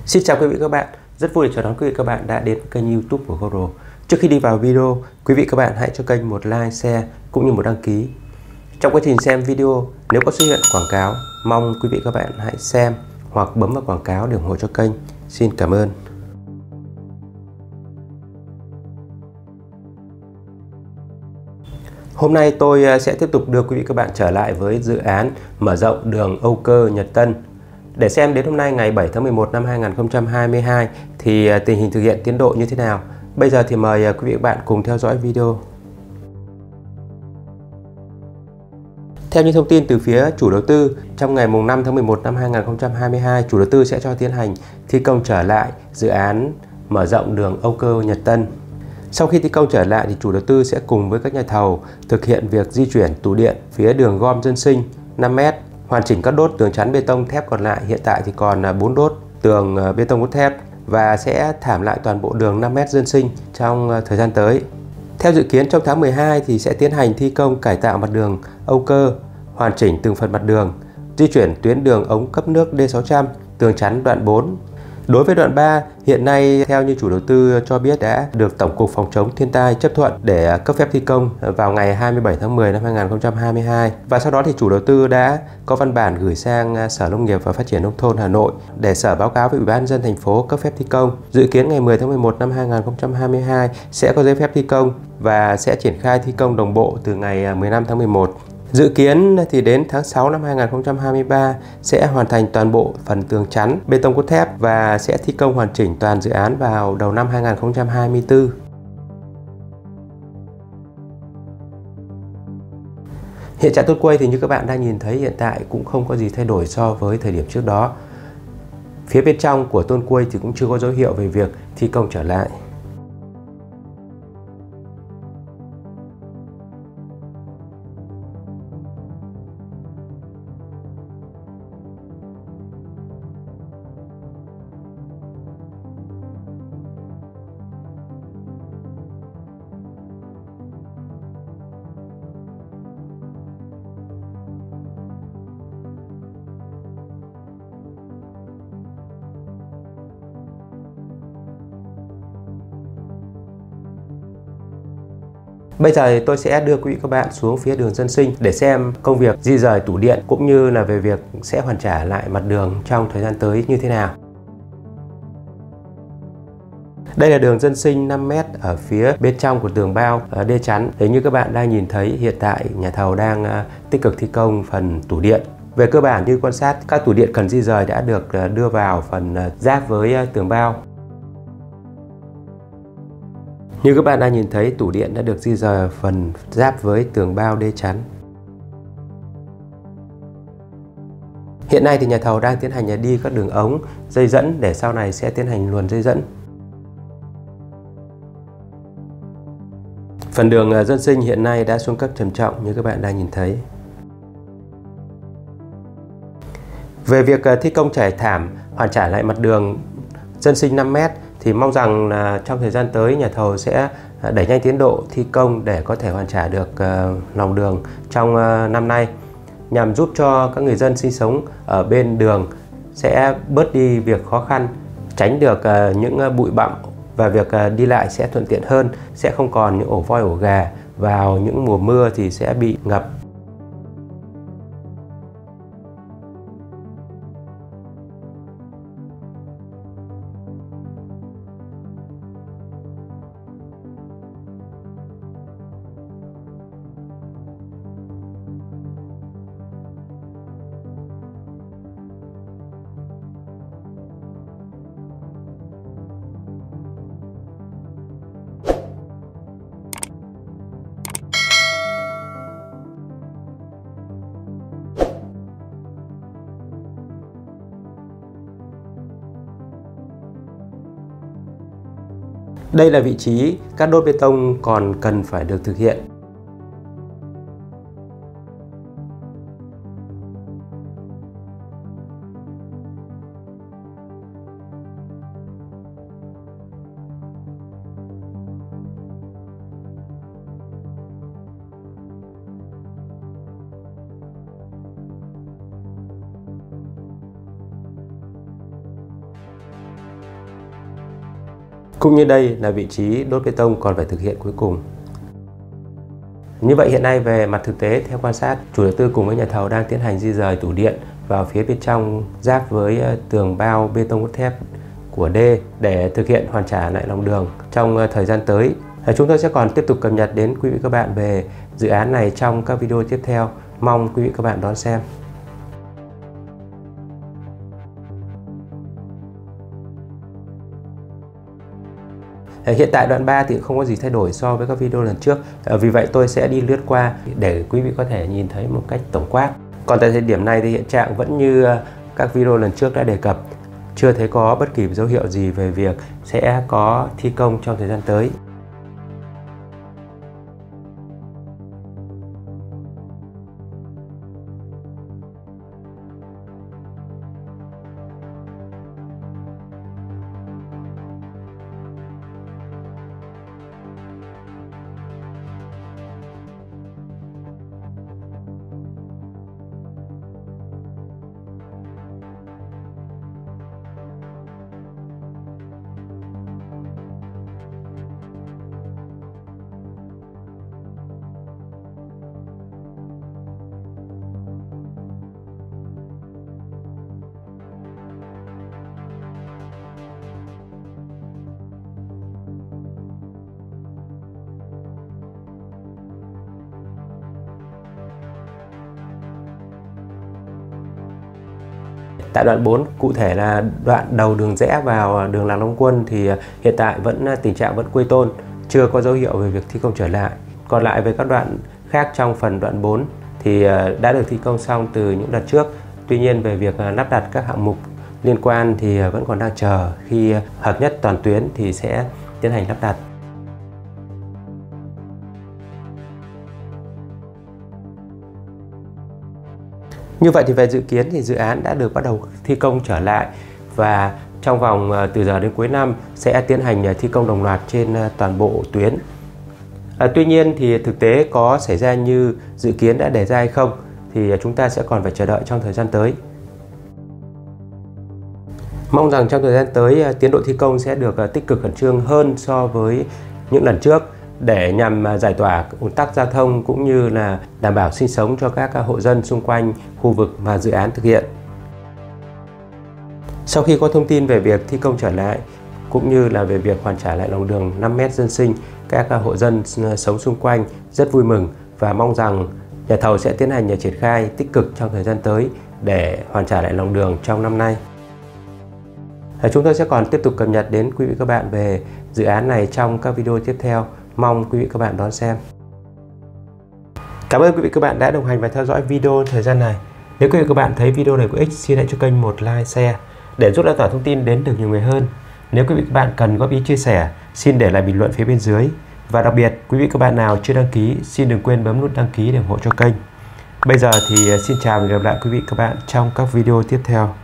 Xin chào quý vị các bạn, rất vui được chào đón quý vị các bạn đã đến với kênh YouTube của Goro. Trước khi đi vào video, quý vị các bạn hãy cho kênh một like, share cũng như một đăng ký. Trong quá trình xem video, nếu có xuất hiện quảng cáo, mong quý vị các bạn hãy xem hoặc bấm vào quảng cáo để ủng hộ cho kênh. Xin cảm ơn. Hôm nay tôi sẽ tiếp tục đưa quý vị các bạn trở lại với dự án mở rộng đường Âu Cơ - Nhật Tân. Để xem đến hôm nay ngày 7 tháng 11 năm 2022 thì tình hình thực hiện tiến độ như thế nào. Bây giờ thì mời quý vị các bạn cùng theo dõi video. Theo như thông tin từ phía chủ đầu tư, trong ngày 5 tháng 11 năm 2022, chủ đầu tư sẽ cho tiến hành thi công trở lại dự án mở rộng đường Âu Cơ - Nhật Tân. Sau khi thi công trở lại thì chủ đầu tư sẽ cùng với các nhà thầu thực hiện việc di chuyển tủ điện phía đường gom Dân Sinh 5m, hoàn chỉnh các đốt tường chắn bê tông thép còn lại. Hiện tại thì còn 4 đốt tường bê tông cốt thép và sẽ thảm lại toàn bộ đường 5m Dân Sinh trong thời gian tới. Theo dự kiến trong tháng 12 thì sẽ tiến hành thi công cải tạo mặt đường Âu Cơ, hoàn chỉnh từng phần mặt đường, di chuyển tuyến đường ống cấp nước D600, tường chắn đoạn 4. Đối với đoạn 3, hiện nay theo như chủ đầu tư cho biết đã được Tổng cục Phòng chống thiên tai chấp thuận để cấp phép thi công vào ngày 27 tháng 10 năm 2022. Và sau đó thì chủ đầu tư đã có văn bản gửi sang Sở Nông nghiệp và Phát triển Nông thôn Hà Nội để Sở báo cáo với Ủy ban nhân dân thành phố cấp phép thi công. Dự kiến ngày 10 tháng 11 năm 2022 sẽ có giấy phép thi công và sẽ triển khai thi công đồng bộ từ ngày 15 tháng 11. Dự kiến thì đến tháng 6 năm 2023 sẽ hoàn thành toàn bộ phần tường chắn bê tông cốt thép và sẽ thi công hoàn chỉnh toàn dự án vào đầu năm 2024. Hiện trạng tôn quay thì như các bạn đang nhìn thấy hiện tại cũng không có gì thay đổi so với thời điểm trước đó. Phía bên trong của tôn quay thì cũng chưa có dấu hiệu về việc thi công trở lại. Bây giờ thì tôi sẽ đưa quý vị các bạn xuống phía đường Dân Sinh để xem công việc di rời tủ điện cũng như là về việc sẽ hoàn trả lại mặt đường trong thời gian tới như thế nào. Đây là đường Dân Sinh 5m ở phía bên trong của tường bao đê chắn. Thế như các bạn đang nhìn thấy hiện tại nhà thầu đang tích cực thi công phần tủ điện. Về cơ bản như quan sát, các tủ điện cần di rời đã được đưa vào phần giáp với tường bao. Như các bạn đang nhìn thấy, tủ điện đã được di rời phần giáp với tường bao đê chắn. Hiện nay thì nhà thầu đang tiến hành đi các đường ống, dây dẫn để sau này sẽ tiến hành luồn dây dẫn. Phần đường Dân Sinh hiện nay đã xuống cấp trầm trọng như các bạn đang nhìn thấy. Về việc thi công trải thảm, hoàn trả lại mặt đường Dân Sinh 5m thì mong rằng là trong thời gian tới nhà thầu sẽ đẩy nhanh tiến độ thi công để có thể hoàn trả được lòng đường trong năm nay, nhằm giúp cho các người dân sinh sống ở bên đường sẽ bớt đi việc khó khăn, tránh được những bụi bặm và việc đi lại sẽ thuận tiện hơn, sẽ không còn những ổ voi ổ gà vào những mùa mưa thì sẽ bị ngập. Đây là vị trí các đốt bê tông còn cần phải được thực hiện. Cũng như đây là vị trí đốt bê tông còn phải thực hiện cuối cùng. Như vậy hiện nay về mặt thực tế, theo quan sát, chủ đầu tư cùng với nhà thầu đang tiến hành di rời tủ điện vào phía bên trong giáp với tường bao bê tông cốt thép của D để thực hiện hoàn trả lại lòng đường trong thời gian tới. Chúng tôi sẽ còn tiếp tục cập nhật đến quý vị các bạn về dự án này trong các video tiếp theo. Mong quý vị các bạn đón xem. Hiện tại đoạn 3 thì không có gì thay đổi so với các video lần trước. Vì vậy tôi sẽ đi lướt qua để quý vị có thể nhìn thấy một cách tổng quát. Còn tại thời điểm này thì hiện trạng vẫn như các video lần trước đã đề cập. Chưa thấy có bất kỳ dấu hiệu gì về việc sẽ có thi công trong thời gian tới. Tại đoạn 4, cụ thể là đoạn đầu đường rẽ vào đường Lạc Long Quân thì hiện tại tình trạng vẫn quây tôn, chưa có dấu hiệu về việc thi công trở lại. Còn lại về các đoạn khác trong phần đoạn 4 thì đã được thi công xong từ những đợt trước. Tuy nhiên về việc lắp đặt các hạng mục liên quan thì vẫn còn đang chờ, khi hợp nhất toàn tuyến thì sẽ tiến hành lắp đặt. Như vậy thì về dự kiến thì dự án đã được bắt đầu thi công trở lại và trong vòng từ giờ đến cuối năm sẽ tiến hành thi công đồng loạt trên toàn bộ tuyến. Tuy nhiên thì thực tế có xảy ra như dự kiến đã đề ra hay không thì chúng ta sẽ còn phải chờ đợi trong thời gian tới. Mong rằng trong thời gian tới tiến độ thi công sẽ được tích cực khẩn trương hơn so với những lần trước, để nhằm giải tỏa ùn tắc giao thông cũng như là đảm bảo sinh sống cho các hộ dân xung quanh khu vực mà dự án thực hiện. Sau khi có thông tin về việc thi công trở lại cũng như là về việc hoàn trả lại lòng đường 5m dân sinh, các hộ dân sống xung quanh rất vui mừng và mong rằng nhà thầu sẽ tiến hành triển khai tích cực trong thời gian tới để hoàn trả lại lòng đường trong năm nay. Chúng tôi sẽ còn tiếp tục cập nhật đến quý vị các bạn về dự án này trong các video tiếp theo. Mong quý vị các bạn đón xem. Cảm ơn quý vị các bạn đã đồng hành và theo dõi video thời gian này. Nếu quý vị các bạn thấy video này có ích, xin hãy cho kênh một like, share để giúp lan tỏa thông tin đến được nhiều người hơn. Nếu quý vị các bạn cần góp ý chia sẻ, xin để lại bình luận phía bên dưới. Và đặc biệt, quý vị các bạn nào chưa đăng ký, xin đừng quên bấm nút đăng ký để ủng hộ cho kênh. Bây giờ thì xin chào và hẹn gặp lại quý vị các bạn trong các video tiếp theo.